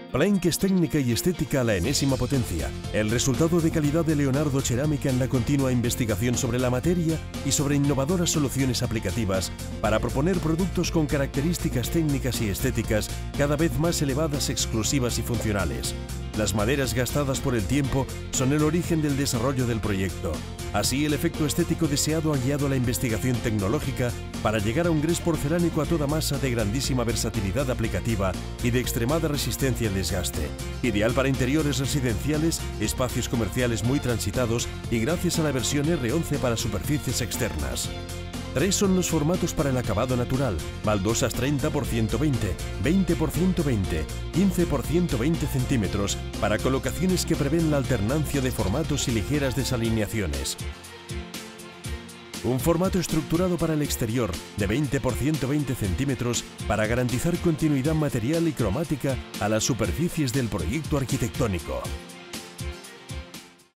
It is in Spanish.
Planck es técnica y estética a la enésima potencia, el resultado de calidad de Leonardo Cerámica en la continua investigación sobre la materia y sobre innovadoras soluciones aplicativas para proponer productos con características técnicas y estéticas cada vez más elevadas, exclusivas y funcionales. Las maderas gastadas por el tiempo son el origen del desarrollo del proyecto. Así, el efecto estético deseado ha guiado la investigación tecnológica para llegar a un grés porcelánico a toda masa de grandísima versatilidad aplicativa y de extremada resistencia al desgaste. Ideal para interiores residenciales, espacios comerciales muy transitados y gracias a la versión R11 para superficies externas. 3 son los formatos para el acabado natural: baldosas 30 x 120, 20 x 120, 15 x 120 centímetros, para colocaciones que prevén la alternancia de formatos y ligeras desalineaciones. Un formato estructurado para el exterior de 20 x 120 centímetros para garantizar continuidad material y cromática a las superficies del proyecto arquitectónico.